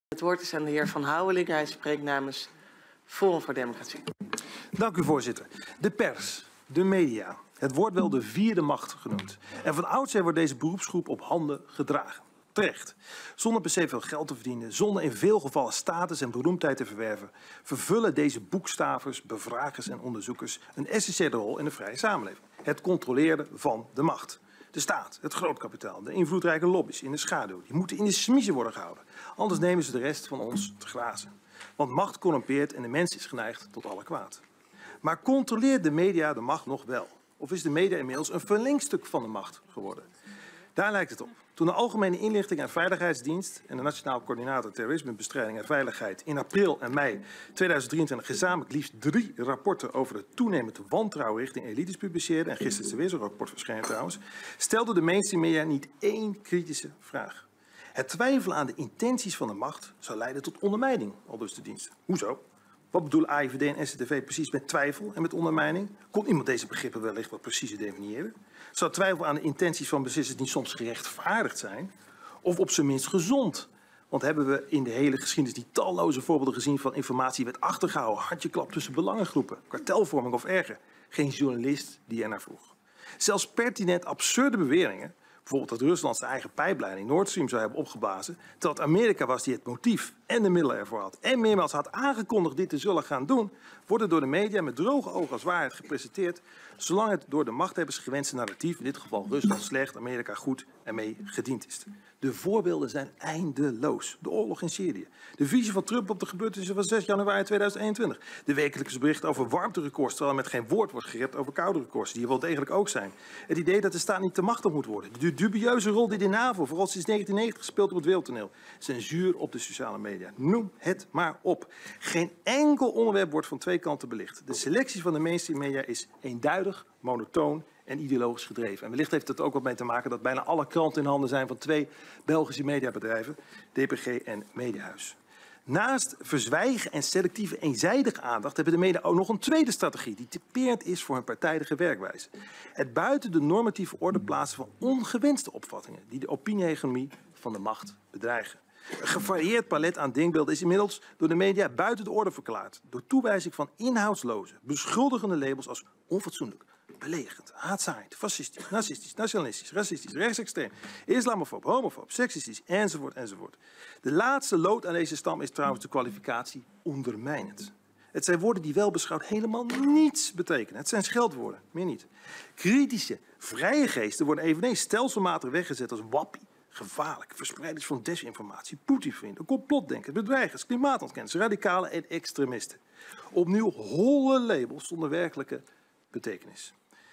Het woord is aan de heer Van Houweling. Hij spreekt namens Forum voor Democratie. Dank u, voorzitter. De pers, de media, het wordt wel de vierde macht genoemd. En van oudsher wordt deze beroepsgroep op handen gedragen. Terecht. Zonder per se veel geld te verdienen, zonder in veel gevallen status en beroemdheid te verwerven, vervullen deze boekstavers, bevragers en onderzoekers een essentiële rol in de vrije samenleving. Het controleren van de macht. De staat, het grootkapitaal, de invloedrijke lobby's in de schaduw, die moeten in de smiezen worden gehouden. Anders nemen ze de rest van ons te grazen. Want macht corrumpeert en de mens is geneigd tot alle kwaad. Maar controleert de media de macht nog wel? Of is de media inmiddels een verlengstuk van de macht geworden? Daar lijkt het op. Toen de Algemene Inlichting en Veiligheidsdienst en de Nationaal Coördinator Terrorismebestrijding en Veiligheid in april en mei 2023 gezamenlijk liefst 3 rapporten over het toenemende wantrouwen richting elites publiceerden, en gisteren is er weer zo'n rapport verschenen trouwens, stelde de mainstream media niet één kritische vraag. Het twijfelen aan de intenties van de macht zou leiden tot ondermijning, aldus de dienst. Hoezo? Wat bedoelen AIVD en SCTV precies met twijfel en met ondermijning? Kon iemand deze begrippen wellicht wat preciezer definiëren? Zou twijfel aan de intenties van beslissers niet soms gerechtvaardigd zijn? Of op zijn minst gezond? Want hebben we in de hele geschiedenis die talloze voorbeelden gezien van informatie die werd achtergehouden, handjeklap tussen belangengroepen, kartelvorming of erger? Geen journalist die er naar vroeg. Zelfs pertinent absurde beweringen, bijvoorbeeld dat Rusland zijn eigen pijpleiding Nord Stream zou hebben opgeblazen, terwijl het Amerika was die het motief en de middelen ervoor had en meermaals had aangekondigd dit te zullen gaan doen, worden door de media met droge ogen als waarheid gepresenteerd, zolang het door de machthebbers gewenste narratief, in dit geval Rusland slecht, Amerika goed, ermee gediend is. De voorbeelden zijn eindeloos. De oorlog in Syrië. De visie van Trump op de gebeurtenissen van 6 januari 2021. De wekelijkse berichten over warmterecords, terwijl er met geen woord wordt gerept over koude records, die er wel degelijk ook zijn. Het idee dat de staat niet te machtig moet worden. De dubieuze rol die de NAVO vooral sinds 1990 speelt op het wereldtoneel. Censuur op de sociale media. Noem het maar op. Geen enkel onderwerp wordt van twee kanten belicht. De selectie van de mainstream media is eenduidig, monotoon en ideologisch gedreven. En wellicht heeft het ook wat mee te maken dat bijna alle kranten in handen zijn van 2 Belgische mediabedrijven, DPG en Mediahuis. Naast verzwijgen en selectieve eenzijdige aandacht hebben de media ook nog een tweede strategie die typerend is voor hun partijdige werkwijze. Het buiten de normatieve orde plaatsen van ongewenste opvattingen die de opinie-hegemonie van de macht bedreigen. Een gevarieerd palet aan denkbeelden is inmiddels door de media buiten de orde verklaard. Door toewijzing van inhoudsloze, beschuldigende labels als onfatsoenlijk, beledigend, haatzaaiend, fascistisch, narcistisch, nationalistisch, racistisch, rechtsextreem, islamofoob, homofoob, seksistisch, enzovoort, enzovoort. De laatste lood aan deze stam is trouwens de kwalificatie ondermijnend. Het zijn woorden die wel beschouwd helemaal niets betekenen. Het zijn scheldwoorden, meer niet. Kritische, vrije geesten worden eveneens stelselmatig weggezet als wappie, gevaarlijk, verspreiders van desinformatie, Poetinvrienden, complotdenkers, bedreigers, klimaatontkenners, radicalen en extremisten. Opnieuw holle labels zonder werkelijke betekenis.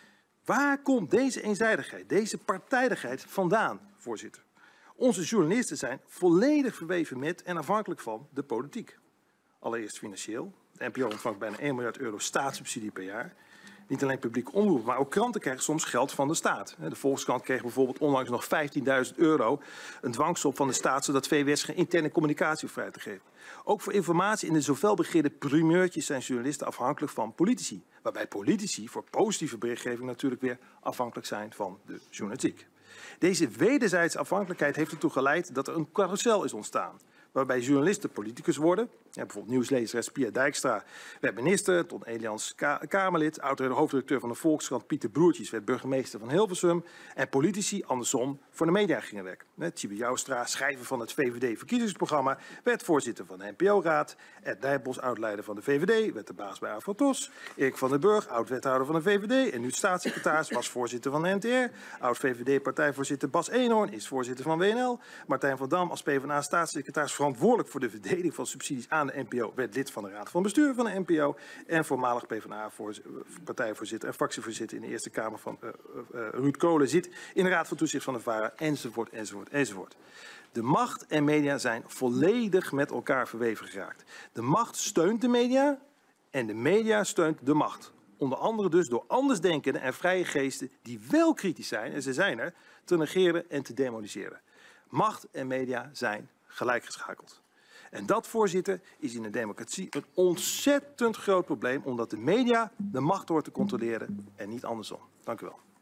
Waar komt deze eenzijdigheid, deze partijdigheid vandaan, voorzitter? Onze journalisten zijn volledig verweven met en afhankelijk van de politiek. Allereerst financieel. De NPO ontvangt bijna 1 miljard euro staatssubsidie per jaar. Niet alleen publiek omroep, maar ook kranten krijgen soms geld van de staat. De Volkskrant kreeg bijvoorbeeld onlangs nog 15.000 euro, een dwangsom van de staat, zodat VWS geen interne communicatie vrij te geven. Ook voor informatie in de zoveel begeerde primeurtjes zijn journalisten afhankelijk van politici. Waarbij politici voor positieve berichtgeving natuurlijk weer afhankelijk zijn van de journalistiek. Deze wederzijdse afhankelijkheid heeft ertoe geleid dat er een carousel is ontstaan. Waarbij journalisten politicus worden. Ja, bijvoorbeeld nieuwslezeres Pia Dijkstra werd minister, Ton Elians Kamerlid, oud-hoofdredacteur van de Volkskrant Pieter Broertjes werd burgemeester van Hilversum en politici andersom voor de media gingen werken. Tjibe Joustra, schrijver van het VVD-verkiezingsprogramma, werd voorzitter van de NPO-raad. Ed Nijpels, oud-leider van de VVD, werd de baas bij Afrotos. Erik van den Burg, oud-wethouder van de VVD en nu staatssecretaris, was voorzitter van de NTR. Oud-VVD-partijvoorzitter Bas Eenhoorn is voorzitter van WNL. Martijn van Dam als PvdA-staatssecretaris verantwoordelijk voor de verdeling van subsidies aan de NPO werd lid van de Raad van Bestuur van de NPO en voormalig PvdA-partijvoorzitter en fractievoorzitter in de Eerste Kamer van Ruud Kolen zit in de Raad van Toezicht van de VARA, enzovoort, enzovoort, enzovoort. De macht en media zijn volledig met elkaar verweven geraakt. De macht steunt de media en de media steunt de macht. Onder andere dus door andersdenkende en vrije geesten die wel kritisch zijn, en ze zijn er, te negeren en te demoniseren. Macht en media zijn gelijkgeschakeld. En dat, voorzitter, is in een democratie een ontzettend groot probleem, omdat de media de macht hoort te controleren en niet andersom. Dank u wel.